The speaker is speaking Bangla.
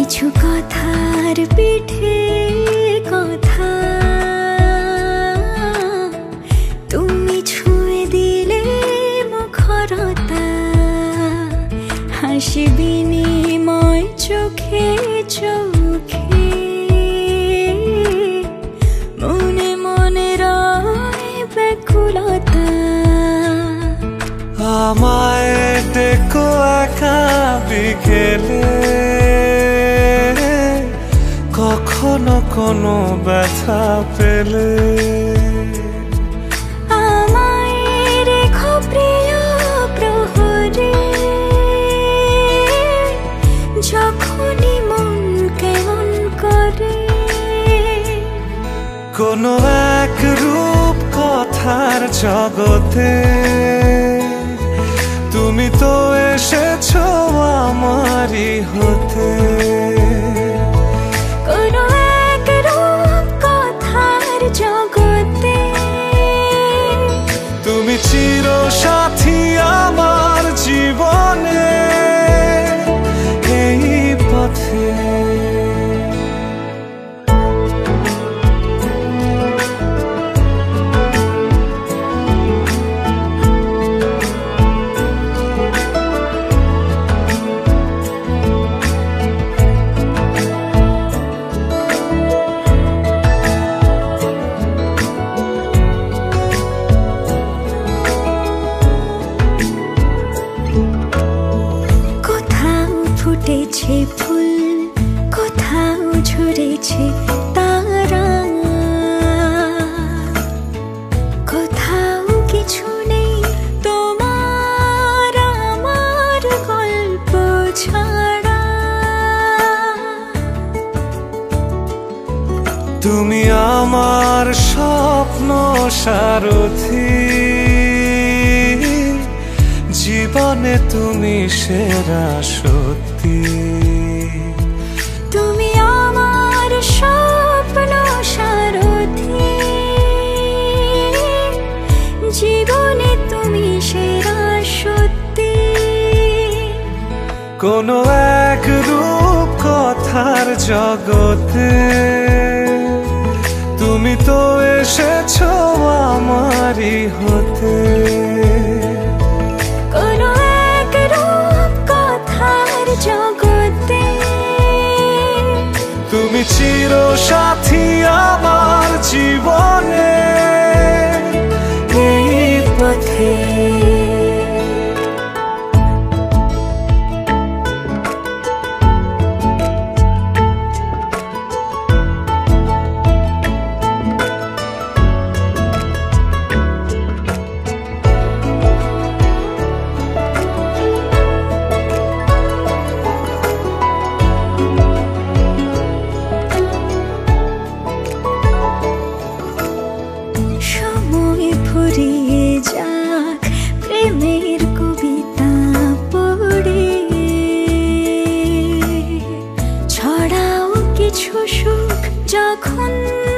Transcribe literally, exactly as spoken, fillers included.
কিছু কথার পিঠে কথা তুমি ছুঁয়ে দিলে মুখরতা হাসি বিনিময় চোখে চোখে মনে মনে রয় ব্যাকুলতা আমায় দেখো একা বিকেলে কখনো কোনো ব্যথা পেলে আমায় রেখো প্রিয় প্রহরে যখনই মন কেমন করে কোনো এক রূপ কথার জগতে তুমি তো এসেছো আমারই হতে কোনো এক রূপ কথার জগতে তুমি চির সাথী আমার জীবনে এই পথে ফুটেছে ফুল কোথাও ঝরেছে তারা কোথাও কিছু নেই তোমার আমার গল্প ছাড়া তুমি আমার স্বপ্ন সারথি জীবনে তুমি সেরা সত্যি তুমি আমার স্বপ্ন সারথি জীবনে তুমি সেরা সত্যি কোনো এক রূপ কথার জগতে তুমি তো এসেছো আমারই হতে কোনো এক রূপ কথার জগতে তুমি চির সাথী আমার জীবনে এই পথে ফুরিয়ে যাক প্রেমের কবিতা পড়ে ছড়াও কিছু সুখ যখন